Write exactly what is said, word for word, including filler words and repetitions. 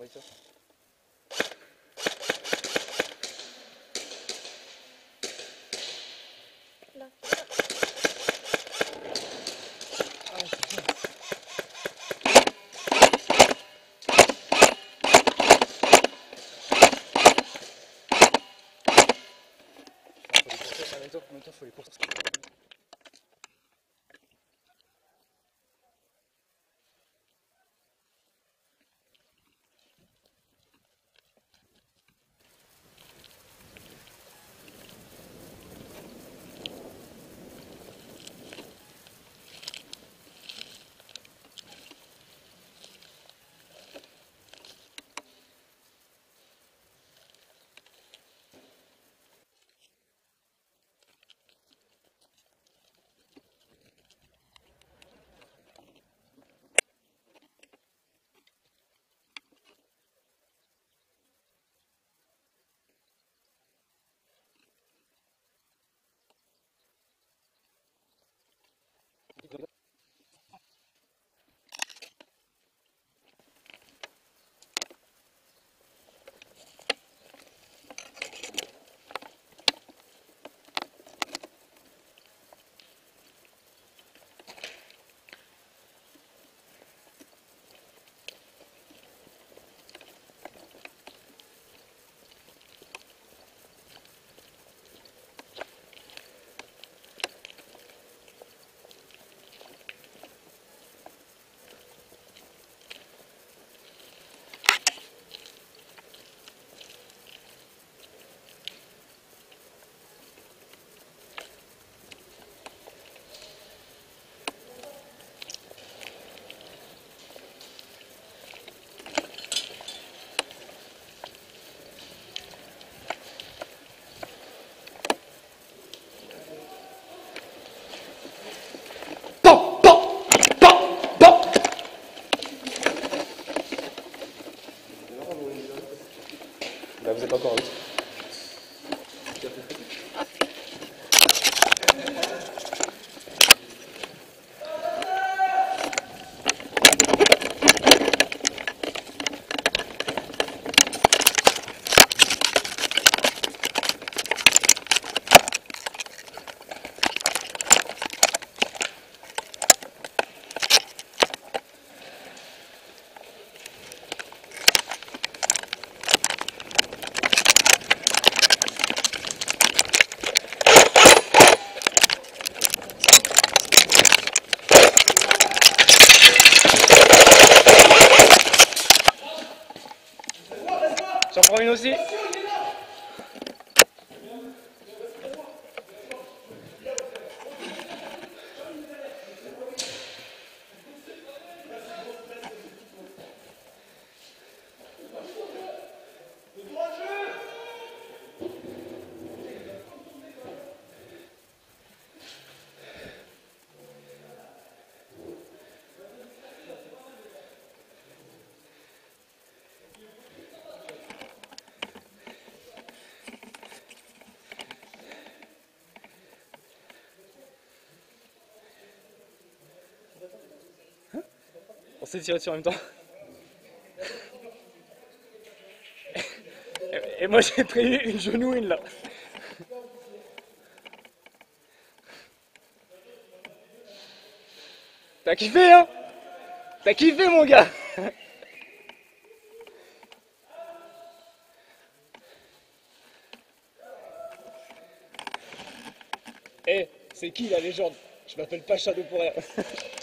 travaille ça. Là. Ah, c'est bien. En même temps, en même temps, faut les courses. Là, vous êtes encore en route. J'en prends une aussi. On s'est tiré dessus en même temps. Et moi j'ai pris une genouine là. T'as kiffé hein? T'as kiffé mon gars? Eh, hey, c'est qui la légende? Je m'appelle pas Shadow pour rien.